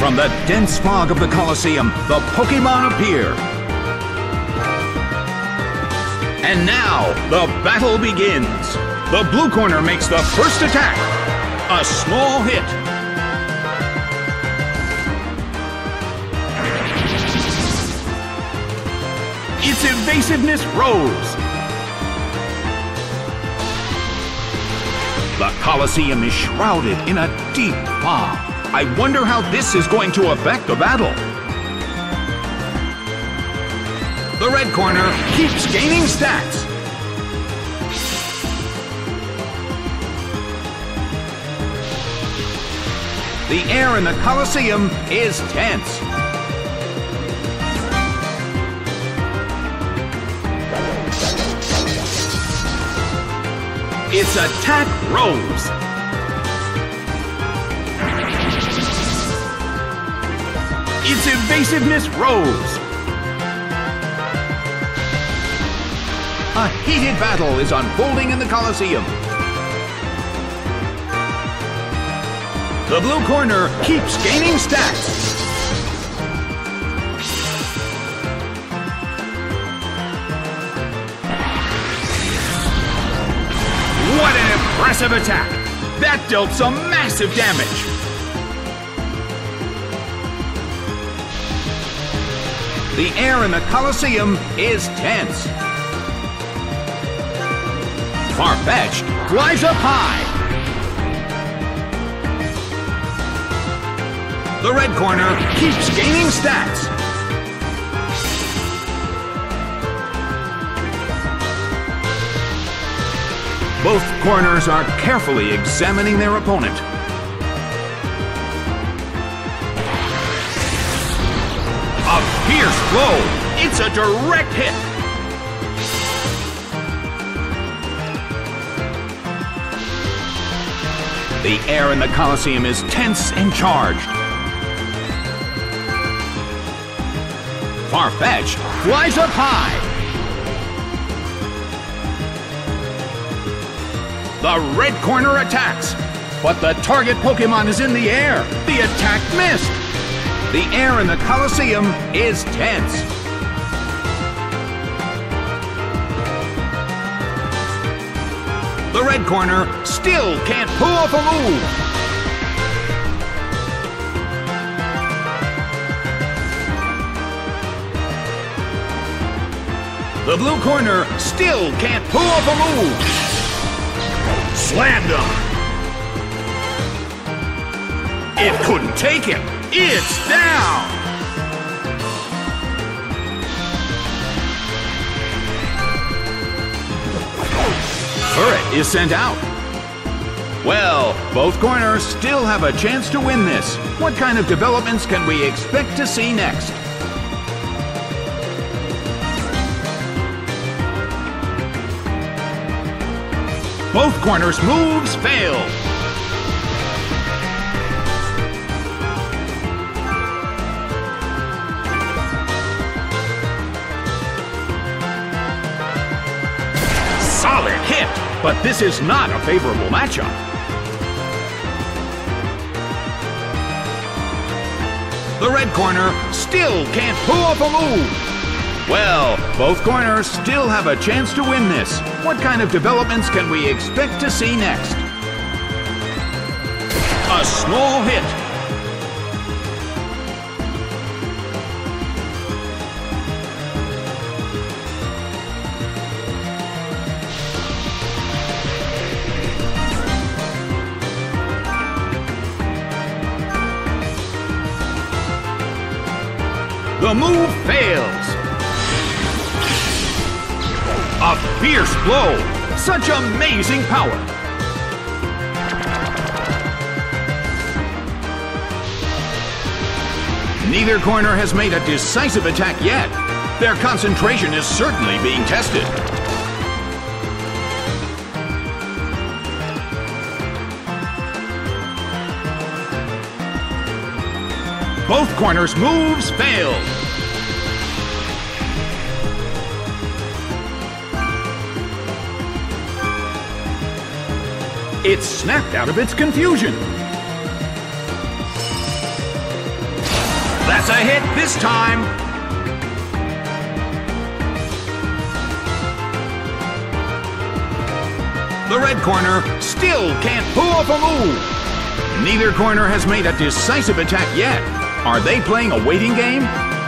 From the dense fog of the Colosseum, the Pokémon appear. And now, the battle begins. The blue corner makes the first attack. A small hit. Its evasiveness rose. The Colosseum is shrouded in a deep fog. I wonder how this is going to affect the battle. The red corner keeps gaining stats. The air in the Colosseum is tense. Its attack rose. Its evasiveness rose. A heated battle is unfolding in the Colosseum. The blue corner keeps gaining stats. What an impressive attack! That dealt some massive damage. The air in the Colosseum is tense. Farfetch'd flies up high. The red corner keeps gaining stats. Both corners are carefully examining their opponent. A fierce blow! It's a direct hit! The air in the Colosseum is tense and charged. Farfetch'd flies up high. The red corner attacks, but the target Pokémon is in the air. The attack missed. The air in the Colosseum is tense. The red corner still can't pull off a move. The blue corner still can't pull off a move. Slammed him. It couldn't take him. It's down. Turret is sent out. Well, both corners still have a chance to win this. What kind of developments can we expect to see next? Both corners' moves failed. Solid hit, but this is not a favorable matchup. The red corner still can't pull off a move. Well, both corners still have a chance to win this. What kind of developments can we expect to see next? A small hit. The move fails. A fierce blow! Such amazing power! Neither corner has made a decisive attack yet. Their concentration is certainly being tested. Both corners' moves failed. It snapped out of its confusion. That's a hit this time. The red corner still can't pull off a move. Neither corner has made a decisive attack yet. Are they playing a waiting game?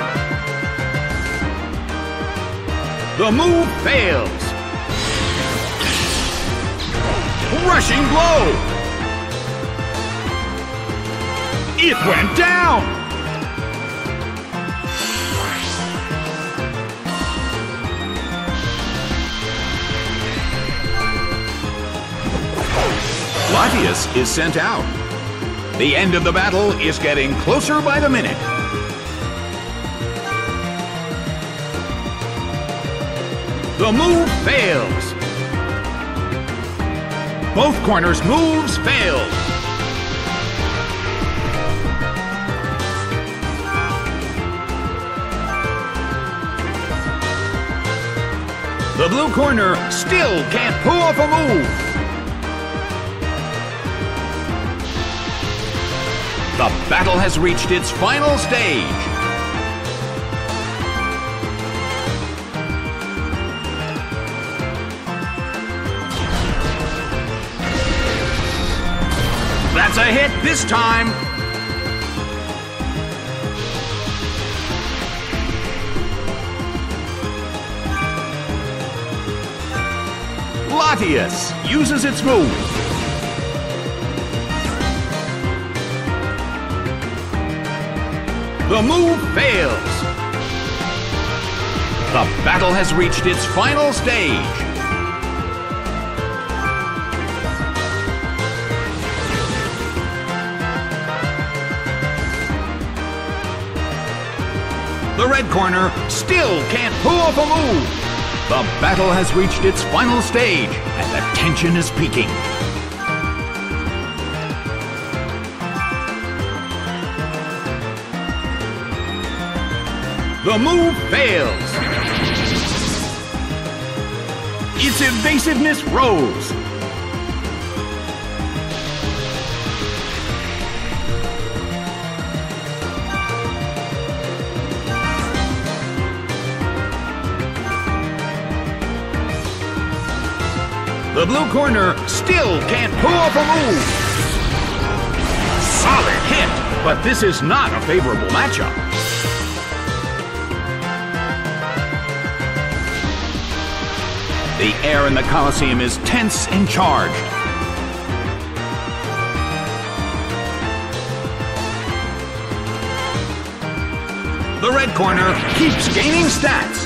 The move fails. Rushing blow. It went down. Latias is sent out. The end of the battle is getting closer by the minute. The move fails. Both corners' moves failed. The blue corner still can't pull off a move. The battle has reached its final stage. That's a hit this time. Latias uses its move. The move fails. The battle has reached its final stage. The red corner still can't pull off a move. The battle has reached its final stage, and the tension is peaking. The move fails. Its evasiveness rose. The blue corner still can't pull off a move. Solid hit, but this is not a favorable matchup. The air in the Colosseum is tense and charged. The red corner keeps gaining stats.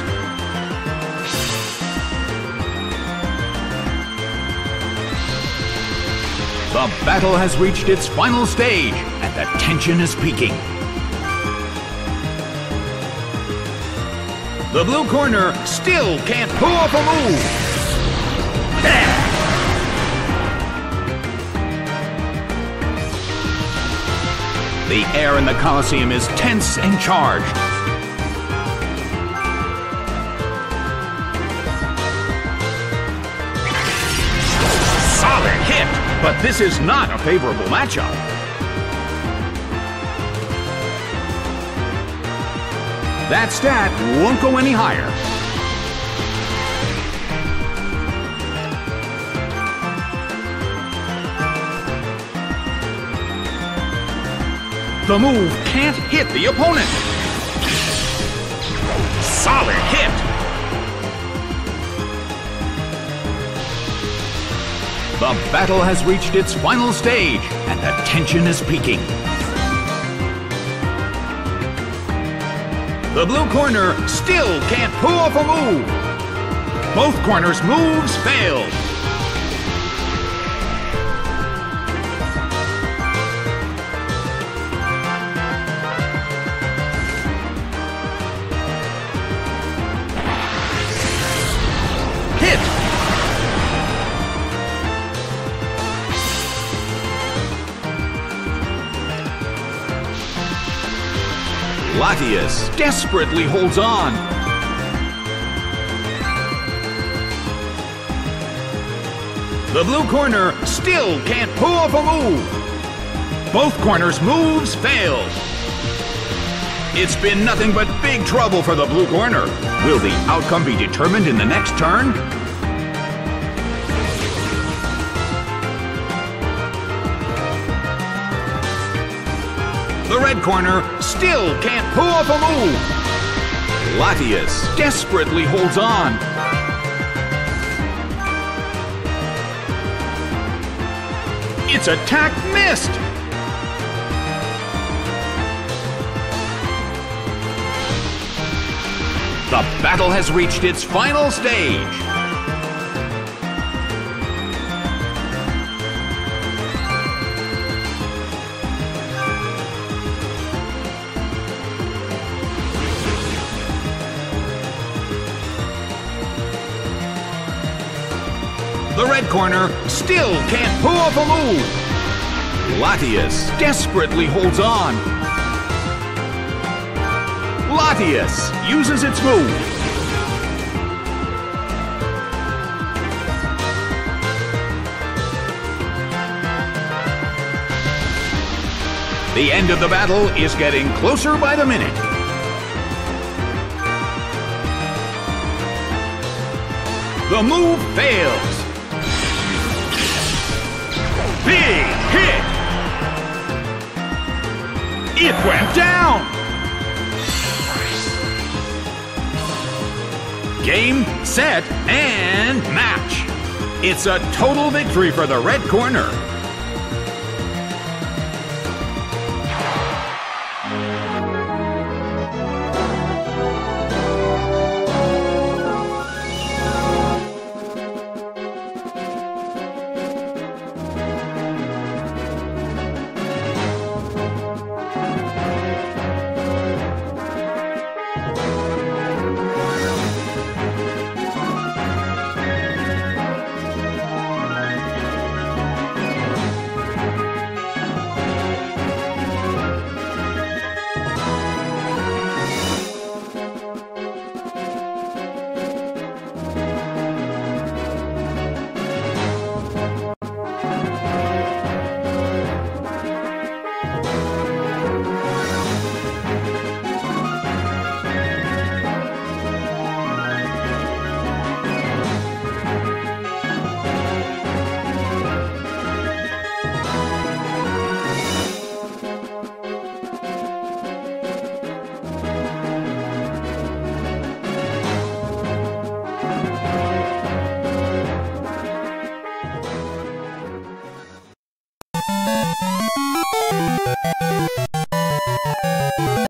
The battle has reached its final stage, and the tension is peaking. The blue corner still can't pull off a move. The air in the Colosseum is tense and charged. Solid hit, but this is not a favorable matchup. That stat won't go any higher. The move can't hit the opponent. Solid hit. The battle has reached its final stage, and the tension is peaking. The blue corner still can't pull off a move. Both corners' moves failed. Hit! Latias desperately holds on. The blue corner still can't pull off a move. Both corners' moves failed. It's been nothing but big trouble for the blue corner. Will the outcome be determined in the next turn? The red corner still can't pull off a move. Latias desperately holds on. Its attack missed. The battle has reached its final stage. The red corner still can't pull off a move. Latias desperately holds on. Latias uses its move. The end of the battle is getting closer by the minute. The move fails. Big hit! It went down! Game, set, and match! It's a total victory for the red corner.